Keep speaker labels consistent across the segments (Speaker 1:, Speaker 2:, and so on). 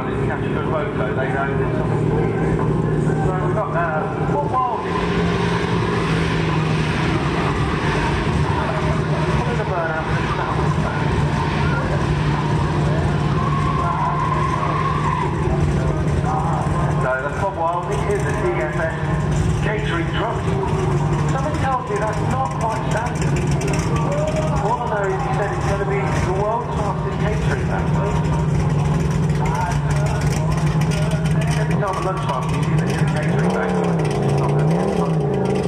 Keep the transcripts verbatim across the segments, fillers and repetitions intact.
Speaker 1: run it, catch a good photo, they know there's something for you. So we've got uh, what wild is it? Pulling the burn out and snap with that. So the Bob Wilding is a D F S catering truck. Something tells me that's not quite standard. All I know is he said it's going to be the world's fastest catering van. Every time at lunchtime you see that in a catering van, it's not going to be as fun.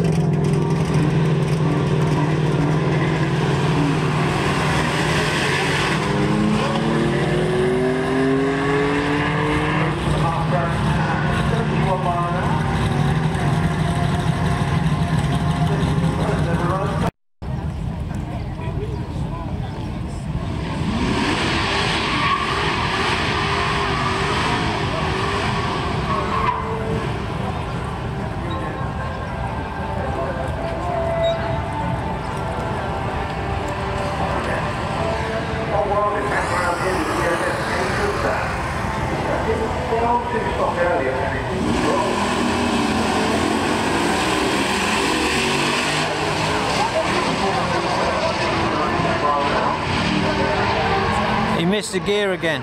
Speaker 2: He missed the gear again.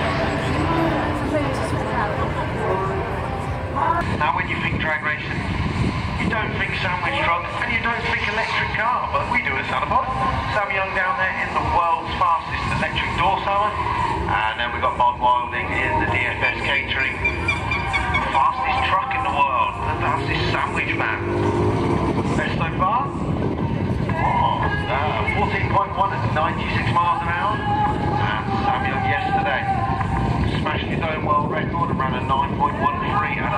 Speaker 1: Now when you think drag racing, you don't think sandwich truck and you don't think electric car, but we do at Salabot. Sam Young down there in the world's fastest electric door sewer, and then we've got Bob Wilding in the D F S Catering, fastest truck in the world, the fastest sandwich man. Best so far? Oh, uh, fourteen point one at ninety-six miles an hour. And Sam Young yesterday smashed his own world record and ran a nine point one three at